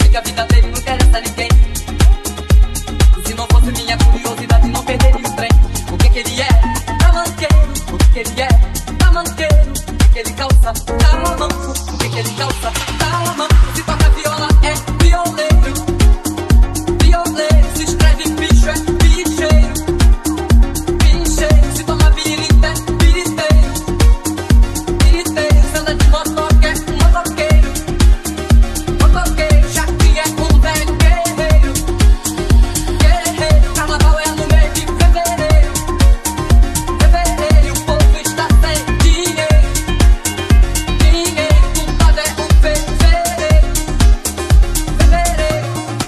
que a vida dele não interessa a ninguém. E se não fosse minha curiosidade, não perderia o trem. O que que ele é? Tamanqueiro. O que que ele é? Tamanqueiro. O que que ele calça? Tamanco. O que que ele calça? Tamanco. Se toca viola, é violeiro. Violeiro. Se escreve bicho, é bicheiro. Bicheiro. Se toma birita, é biriteiro. Biriteiro. Se anda de motoque, é motoqueiro. Motoqueiro. Jaquinha é um velho guerreiro. Guerreiro. Carnaval é no mês de fevereiro. Fevereiro. O povo está sem dinheiro. Dinheiro. Culpado é o fevereiro. Fevereiro.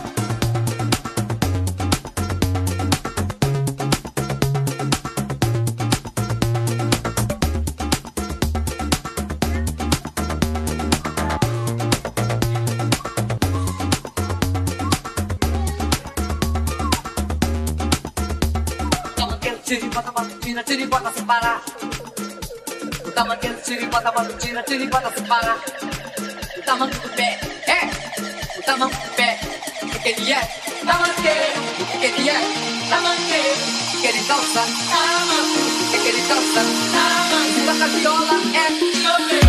Tamanqueiro, tira e bota matutina, tira e bota sem parar. O tamanqueiro, tira e bota matutina, tira e bota sem parar. O tamanco do pé, o tamanco do pé. O que que ele é? Tamanqueiro. O que que ele é? Tamanqueiro. O que ele calça? Tamanco. O que que ele calça? Tamanco. Se toca viola, é violeiro.